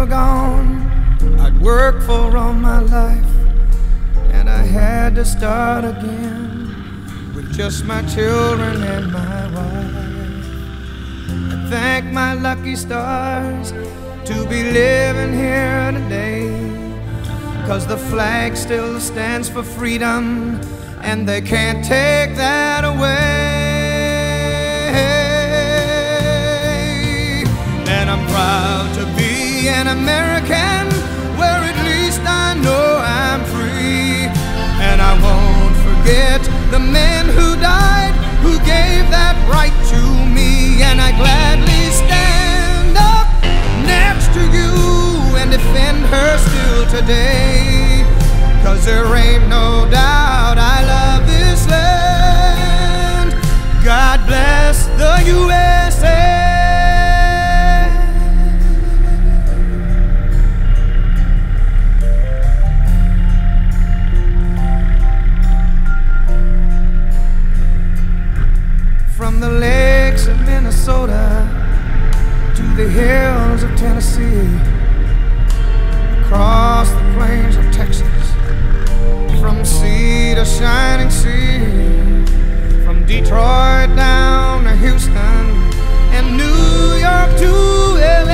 were gone, I'd worked for all my life, and I had to start again with just my children and my wife. I thank my lucky stars to be living here today, 'cause the flag still stands for freedom, and they can't take that away. And I'm proud to be an American, where at least I know I'm free. And I won't forget the men who died, who gave that right to me. And I gladly stand up next to you and defend her still today, 'cause there ain't no doubt I love this land. God bless the USA. From the lakes of Minnesota to the hills of Tennessee, across the plains of Texas, from sea to shining sea, from Detroit down to Houston and New York to LA.